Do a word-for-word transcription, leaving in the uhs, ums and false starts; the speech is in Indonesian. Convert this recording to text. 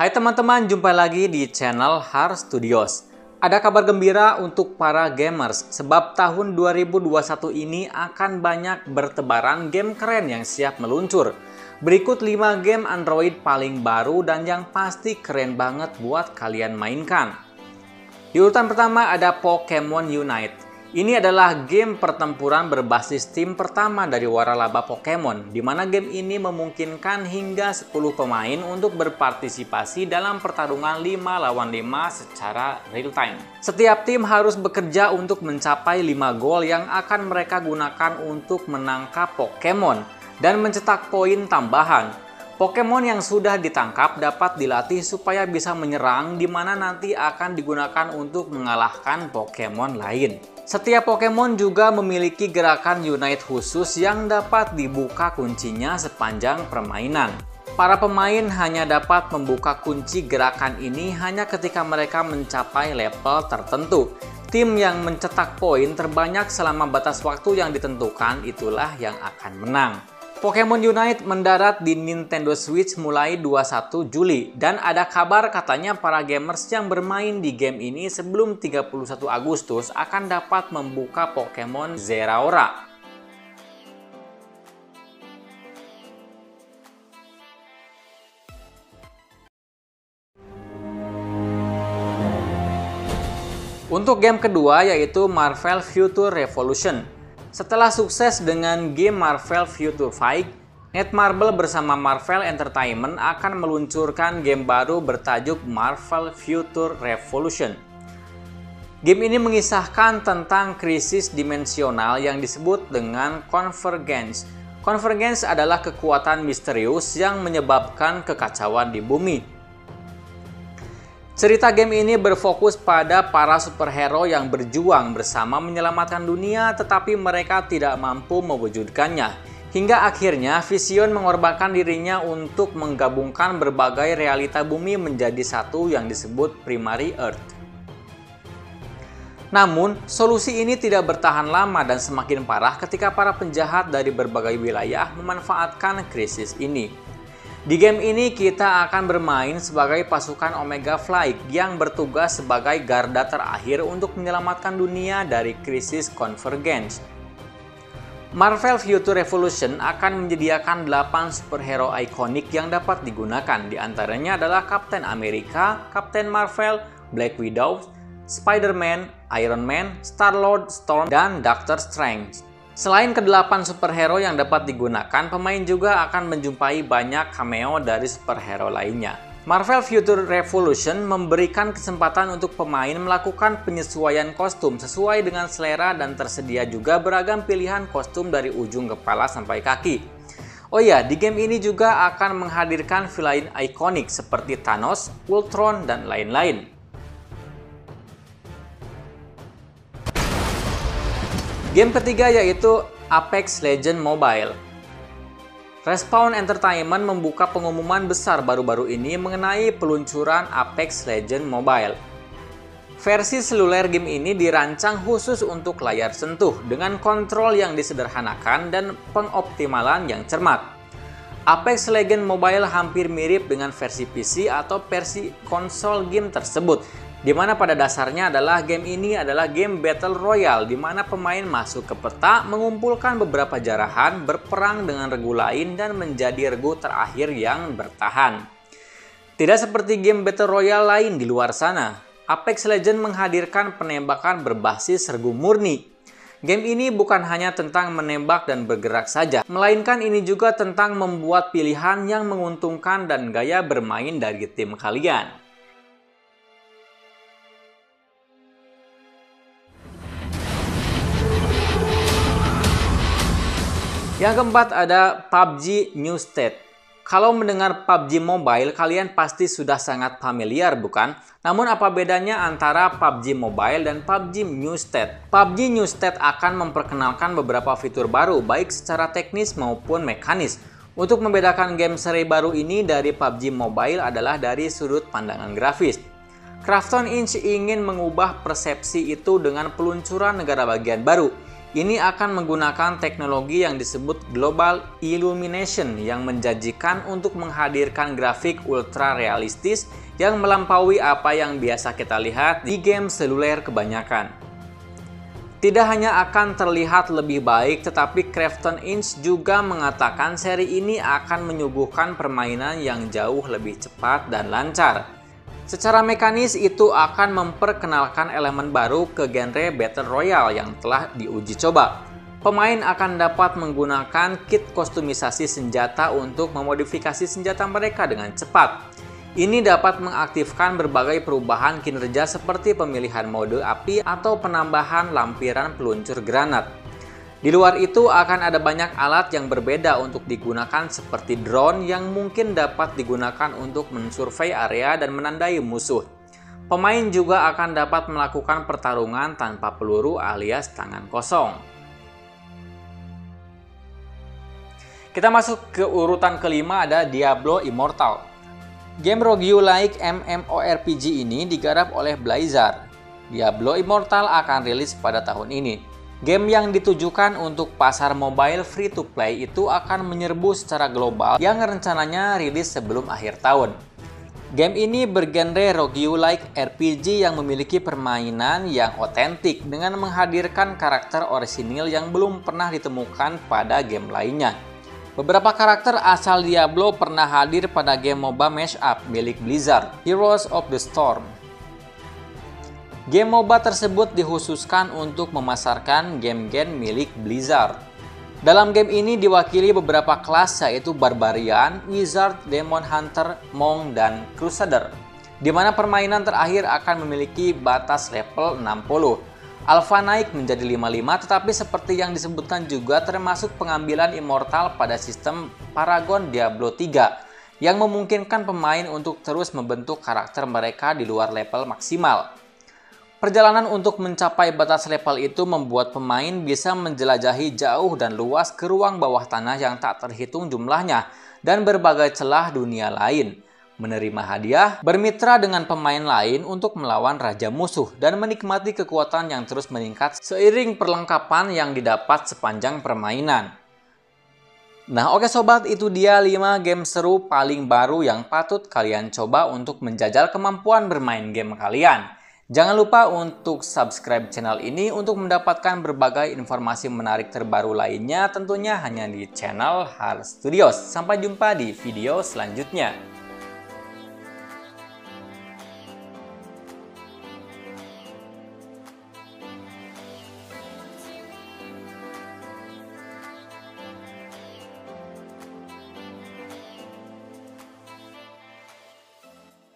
Hai teman-teman, jumpa lagi di channel Har Studios. Ada kabar gembira untuk para gamers, sebab tahun dua ribu dua puluh satu ini akan banyak bertebaran game keren yang siap meluncur. Berikut lima game Android paling baru dan yang pasti keren banget buat kalian mainkan. Di urutan pertama ada Pokémon Unite. Ini adalah game pertempuran berbasis tim pertama dari waralaba Pokemon, di mana game ini memungkinkan hingga sepuluh pemain untuk berpartisipasi dalam pertarungan lima lawan lima secara real time. Setiap tim harus bekerja untuk mencapai lima gol yang akan mereka gunakan untuk menangkap Pokemon dan mencetak poin tambahan. Pokemon yang sudah ditangkap dapat dilatih supaya bisa menyerang, di mana nanti akan digunakan untuk mengalahkan Pokemon lain. Setiap Pokemon juga memiliki gerakan Unite khusus yang dapat dibuka kuncinya sepanjang permainan. Para pemain hanya dapat membuka kunci gerakan ini hanya ketika mereka mencapai level tertentu. Tim yang mencetak poin terbanyak selama batas waktu yang ditentukan itulah yang akan menang. Pokémon Unite mendarat di Nintendo Switch mulai dua puluh satu Juli dan ada kabar katanya para gamers yang bermain di game ini sebelum tiga puluh satu Agustus akan dapat membuka Pokémon Zeraora. Untuk game kedua yaitu Marvel Future Revolution. Setelah sukses dengan game Marvel Future Fight, Netmarble bersama Marvel Entertainment akan meluncurkan game baru bertajuk Marvel Future Revolution. Game ini mengisahkan tentang krisis dimensional yang disebut dengan Convergence. Convergence adalah kekuatan misterius yang menyebabkan kekacauan di bumi. Cerita game ini berfokus pada para superhero yang berjuang bersama menyelamatkan dunia, tetapi mereka tidak mampu mewujudkannya. Hingga akhirnya Vision mengorbankan dirinya untuk menggabungkan berbagai realita bumi menjadi satu yang disebut Primary Earth. Namun, solusi ini tidak bertahan lama dan semakin parah ketika para penjahat dari berbagai wilayah memanfaatkan krisis ini. Di game ini kita akan bermain sebagai pasukan Omega Flight yang bertugas sebagai garda terakhir untuk menyelamatkan dunia dari krisis Convergence. Marvel Future Revolution akan menyediakan delapan superhero ikonik yang dapat digunakan. Di antaranya adalah Captain America, Captain Marvel, Black Widow, Spider-Man, Iron Man, Star-Lord, Storm, dan Doctor Strange. Selain kedelapan superhero yang dapat digunakan, pemain juga akan menjumpai banyak cameo dari superhero lainnya. Marvel Future Revolution memberikan kesempatan untuk pemain melakukan penyesuaian kostum sesuai dengan selera dan tersedia juga beragam pilihan kostum dari ujung kepala sampai kaki. Oh iya, di game ini juga akan menghadirkan villain ikonik seperti Thanos, Ultron, dan lain-lain. Game ketiga yaitu Apex Legends Mobile. Respawn Entertainment membuka pengumuman besar baru-baru ini mengenai peluncuran Apex Legends Mobile. Versi seluler game ini dirancang khusus untuk layar sentuh dengan kontrol yang disederhanakan dan pengoptimalan yang cermat. Apex Legends Mobile hampir mirip dengan versi P C atau versi konsol game tersebut, di mana pada dasarnya adalah game ini adalah game Battle Royale, di mana pemain masuk ke peta, mengumpulkan beberapa jarahan, berperang dengan regu lain, dan menjadi regu terakhir yang bertahan. Tidak seperti game Battle Royale lain di luar sana, Apex Legends menghadirkan penembakan berbasis regu murni. Game ini bukan hanya tentang menembak dan bergerak saja, melainkan ini juga tentang membuat pilihan yang menguntungkan dan gaya bermain dari tim kalian. Yang keempat ada P U B G New State. Kalau mendengar P U B G Mobile, kalian pasti sudah sangat familiar, bukan? Namun apa bedanya antara P U B G Mobile dan P U B G New State? P U B G New State akan memperkenalkan beberapa fitur baru, baik secara teknis maupun mekanis. Untuk membedakan game seri baru ini dari P U B G Mobile adalah dari sudut pandangan grafis. Krafton Inc ingin mengubah persepsi itu dengan peluncuran negara bagian baru. Ini akan menggunakan teknologi yang disebut Global Illumination yang menjanjikan untuk menghadirkan grafik ultra realistis yang melampaui apa yang biasa kita lihat di game seluler kebanyakan. Tidak hanya akan terlihat lebih baik, tetapi Krafton Inc juga mengatakan seri ini akan menyuguhkan permainan yang jauh lebih cepat dan lancar. Secara mekanis itu akan memperkenalkan elemen baru ke genre Battle Royale yang telah diuji coba. Pemain akan dapat menggunakan kit kostumisasi senjata untuk memodifikasi senjata mereka dengan cepat. Ini dapat mengaktifkan berbagai perubahan kinerja seperti pemilihan mode api atau penambahan lampiran peluncur granat. Di luar itu akan ada banyak alat yang berbeda untuk digunakan seperti drone yang mungkin dapat digunakan untuk mensurvei area dan menandai musuh. Pemain juga akan dapat melakukan pertarungan tanpa peluru alias tangan kosong. Kita masuk ke urutan kelima, ada Diablo Immortal. Game roguelike MMORPG ini digarap oleh Blizzard. Diablo Immortal akan rilis pada tahun ini. Game yang ditujukan untuk pasar mobile free-to-play itu akan menyerbu secara global yang rencananya rilis sebelum akhir tahun. Game ini bergenre roguelike R P G yang memiliki permainan yang otentik dengan menghadirkan karakter orisinil yang belum pernah ditemukan pada game lainnya. Beberapa karakter asal Diablo pernah hadir pada game MOBA mashup milik Blizzard, Heroes of the Storm. Game MOBA tersebut dikhususkan untuk memasarkan game-game milik Blizzard. Dalam game ini diwakili beberapa kelas yaitu Barbarian, Wizard, Demon Hunter, Monk, dan Crusader, di mana permainan terakhir akan memiliki batas level enam puluh. Alpha naik menjadi lima puluh lima, tetapi seperti yang disebutkan juga termasuk pengambilan Immortal pada sistem Paragon Diablo tiga, yang memungkinkan pemain untuk terus membentuk karakter mereka di luar level maksimal. Perjalanan untuk mencapai batas level itu membuat pemain bisa menjelajahi jauh dan luas ke ruang bawah tanah yang tak terhitung jumlahnya dan berbagai celah dunia lain, menerima hadiah, bermitra dengan pemain lain untuk melawan raja musuh, dan menikmati kekuatan yang terus meningkat seiring perlengkapan yang didapat sepanjang permainan. Nah oke sobat, itu dia lima game seru paling baru yang patut kalian coba untuk menjajal kemampuan bermain game kalian. Jangan lupa untuk subscribe channel ini untuk mendapatkan berbagai informasi menarik terbaru lainnya, tentunya hanya di channel Hars Studios. Sampai jumpa di video selanjutnya.